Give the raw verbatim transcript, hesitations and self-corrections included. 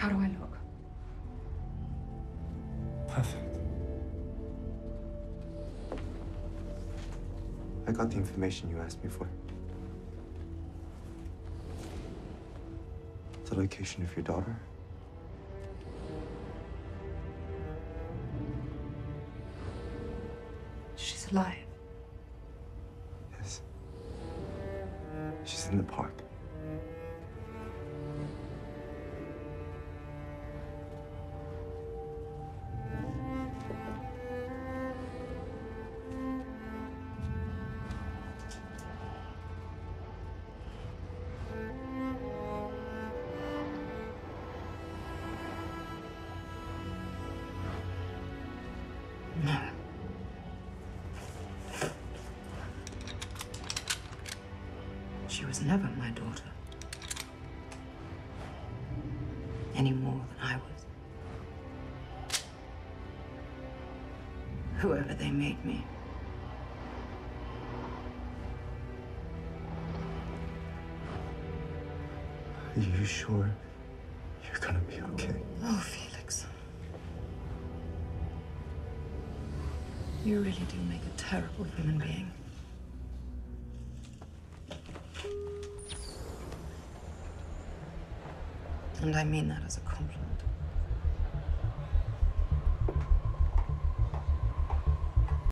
How do I look? Perfect. I got the information you asked me for. The location of your daughter. She's alive. Yes. She's in the park. No. She was never my daughter. Any more than I was. Whoever they made me. Are you sure you're gonna be okay? Oh, Felix. You really do make a terrible human being. And I mean that as a compliment.